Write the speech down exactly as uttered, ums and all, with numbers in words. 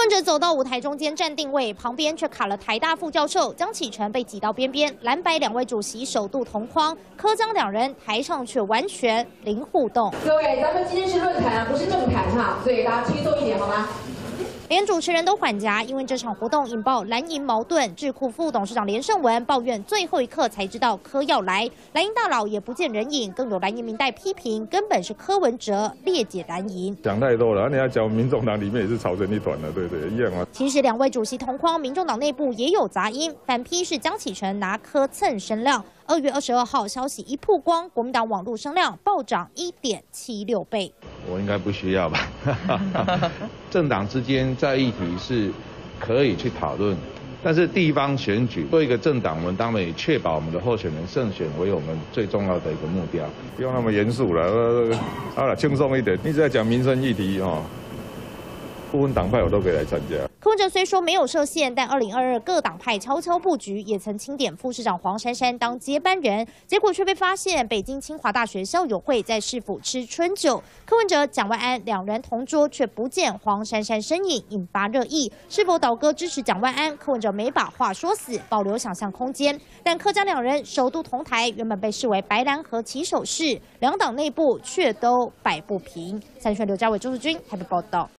文哲走到舞台中间站定位，旁边却卡了台大副教授江启臣，被挤到边边。蓝白两位主席首度同框，柯江两人台上却完全零互动。 各位，咱们今天是论坛，不是政坛哈，所以大家轻松一点好吗？ 连主持人都缓颊，因为这场活动引爆蓝营矛盾。智库副董事长连胜文抱怨，最后一刻才知道柯要来，蓝营大佬也不见人影，更有蓝营民代批评，根本是柯文哲裂解蓝营。 讲太多了，你要讲民众党里面也是吵成一团了，对不对？一样啊。 其实两位主席同框，民众党内部也有杂音，反批是江启臣拿柯蹭声量。二月二十二号，消息一曝光，国民党网络声量暴涨一点七六倍。 我应该不需要吧？政党之间在议题是可以去讨论，但是地方选举做一个政党，我们当然也确保我们的候选人胜选为我们最重要的一个目标。 不用那么严肃了，呃，好了，轻松一点。一直在讲民生议题哦，不分党派我都可以来参加。 柯文哲虽说没有设限，但二零二二各党派悄悄布局，也曾钦点副市长黄珊珊当接班人，结果却被发现北京清华大学校友会在市府吃春酒，柯文哲、蒋万安两人同桌，却不见黄珊珊身影，引发热议。是否倒戈支持蒋万安？柯文哲没把话说死，保留想象空间。但柯蒋两人首度同台，原本被视为白蓝和起手式，两党内部却都摆不平。三立刘家伟、周世军台北报道。